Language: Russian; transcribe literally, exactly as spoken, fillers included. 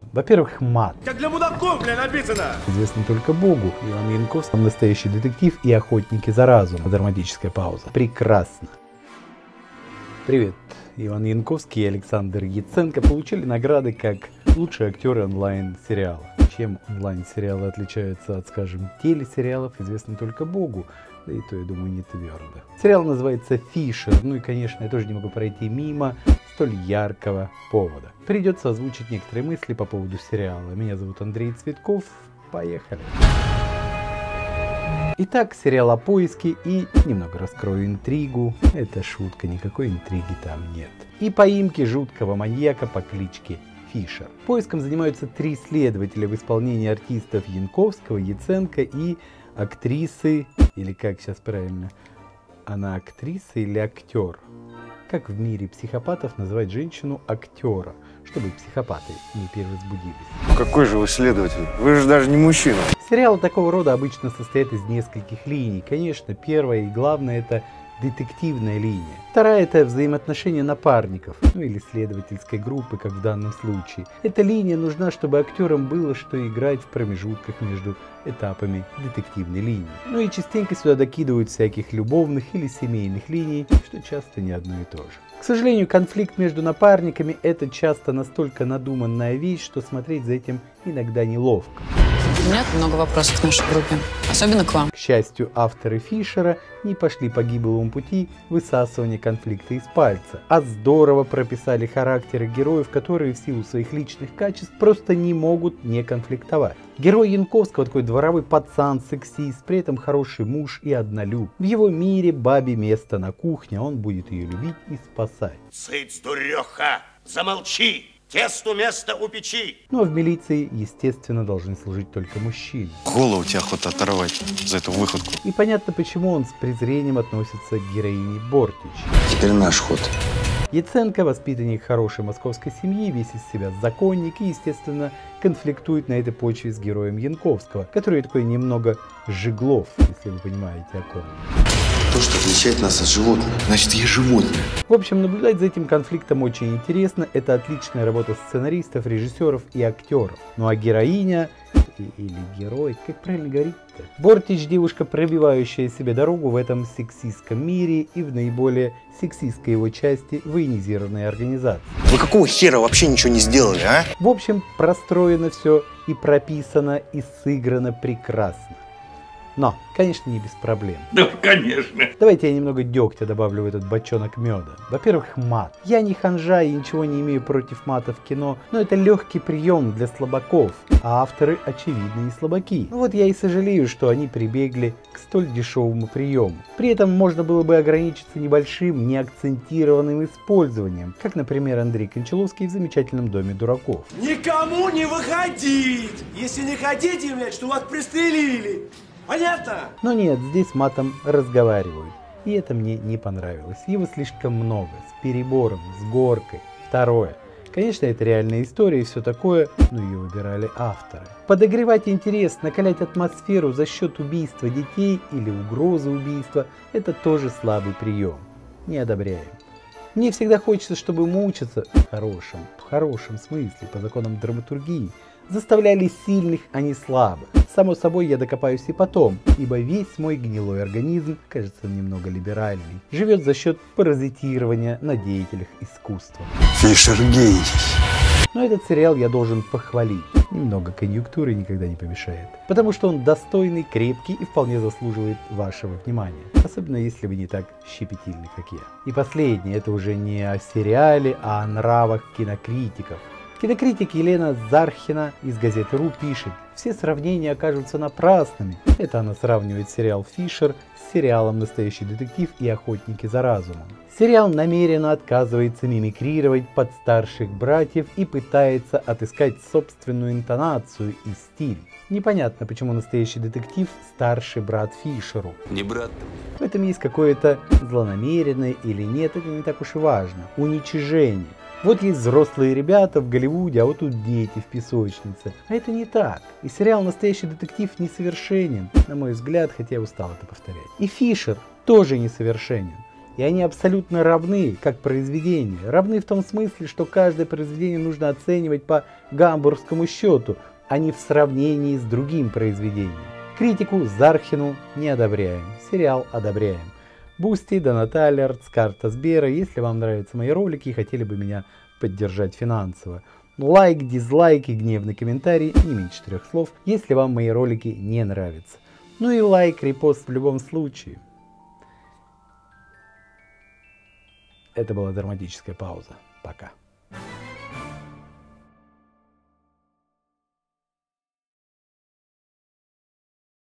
Во-первых, мат. Как для мудаков, бля, написано. Известно только Богу. Иван Янковский — настоящий детектив и охотники за разумом. Драматическая пауза. Прекрасно. Привет. Иван Янковский и Александр Яценко получили награды как лучшие актеры онлайн-сериала. Чем онлайн-сериалы отличаются от, скажем, телесериалов, известно только Богу. Да и то, я думаю, не твердо. Сериал называется «Фишер». Ну и, конечно, я тоже не могу пройти мимо столь яркого повода. Придется озвучить некоторые мысли по поводу сериала. Меня зовут Андрей Цветков. Поехали. Итак, сериал о поиске, и немного раскрою интригу. Это шутка, никакой интриги там нет. И поимки жуткого маньяка по кличке Фишер. Поиском занимаются три следователя в исполнении артистов Янковского, Яценко и актрисы, или как сейчас правильно, она актриса или актер? Как в мире психопатов называть женщину актера, чтобы психопаты не перевозбудились? Какой же вы следователь? Вы же даже не мужчина. Сериалы такого рода обычно состоят из нескольких линий. Конечно, первая и главная — это детективная линия. Вторая — это взаимоотношения напарников, ну или следовательской группы, как в данном случае. Эта линия нужна, чтобы актерам было что играть в промежутках между этапами детективной линии. Ну и частенько сюда докидывают всяких любовных или семейных линий, что часто не одно и то же. К сожалению, конфликт между напарниками — это часто настолько надуманная вещь, что смотреть за этим иногда неловко. У меня много вопросов к нашей группе, особенно к вам. К счастью, авторы Фишера не пошли по гиблому пути высасывания конфликта из пальца, а здорово прописали характеры героев, которые в силу своих личных качеств просто не могут не конфликтовать. Герой Янковского такой дворовой пацан, сексист, при этом хороший муж и однолюб. В его мире бабе место на кухне, он будет ее любить и спасать. Цыц, дуреха, замолчи! Тесту место у печи. Ну а в милиции, естественно, должны служить только мужчины. Голову тебе охота оторвать за эту выходку. И понятно, почему он с презрением относится к героине Бортич. Теперь наш ход. Яценко, воспитанник хорошей московской семьи, весь из себя законник и, естественно, конфликтует на этой почве с героем Янковского, который такой немного Жиглов, если вы понимаете о ком. То, что отличает нас от животных, значит, я животное. В общем, наблюдать за этим конфликтом очень интересно. Это отличная работа сценаристов, режиссеров и актеров. Ну а героиня, или герой, как правильно говорить-то? Бортич — девушка, пробивающая себе дорогу в этом сексистском мире и в наиболее сексистской его части военизированной организации. Вы какого хера вообще ничего не сделали, а? В общем, простроено все и прописано, и сыграно прекрасно. Но, конечно, не без проблем. Да, конечно. Давайте я немного дегтя добавлю в этот бочонок меда. Во-первых, мат. Я не ханжа и ничего не имею против мата в кино, но это легкий прием для слабаков, а авторы, очевидно, не слабаки. Ну вот я и сожалею, что они прибегли к столь дешевому приему. При этом можно было бы ограничиться небольшим, неакцентированным использованием, как, например, Андрей Кончаловский в «Замечательном доме дураков». Никому не выходить! Если не хотите, блядь, что вас пристрелили! Понятно? Но нет, здесь матом разговаривают. И это мне не понравилось. Его слишком много, с перебором, с горкой. Второе. Конечно, это реальная история и все такое, но ее выбирали авторы. Подогревать интерес, накалять атмосферу за счет убийства детей или угрозы убийства – это тоже слабый прием. Не одобряем. Мне всегда хочется, чтобы мучиться в хорошем, в хорошем смысле, по законам драматургии, заставляли сильных, а не слабых. Само собой, я докопаюсь и потом, ибо весь мой гнилой организм, кажется, немного либеральный, живет за счет паразитирования на деятелях искусства. Фишер гей. Но этот сериал я должен похвалить. Немного конъюнктуры никогда не помешает. Потому что он достойный, крепкий и вполне заслуживает вашего внимания. Особенно если вы не так щепетильны, как я. И последнее, это уже не о сериале, а о нравах кинокритиков. Кинокритик Елена Зархина из газеты «Ру» пишет: все сравнения окажутся напрасными. Это она сравнивает сериал «Фишер» с сериалом «Настоящий детектив» и «Охотники за разумом». Сериал намеренно отказывается мимикрировать под старших братьев и пытается отыскать собственную интонацию и стиль. Непонятно, почему «Настоящий детектив» старший брат Фишеру. Не брат. В этом есть какое-то злонамеренное или нет, это не так уж и важно. Уничижение. Вот есть взрослые ребята в Голливуде, а вот тут дети в песочнице. А это не так. И сериал «Настоящий детектив» несовершенен, на мой взгляд, хотя я устал это повторять. И Фишер тоже несовершенен. И они абсолютно равны, как произведения. Равны в том смысле, что каждое произведение нужно оценивать по гамбургскому счету, а не в сравнении с другим произведением. Критику Зархину не одобряем, сериал одобряем. Бусти, Донат Алерт, карта Сбера. Если вам нравятся мои ролики и хотели бы меня поддержать финансово. Лайк, дизлайк и гневный комментарий, не меньше трех слов, если вам мои ролики не нравятся. Ну и лайк, репост в любом случае. Это была драматическая пауза. Пока.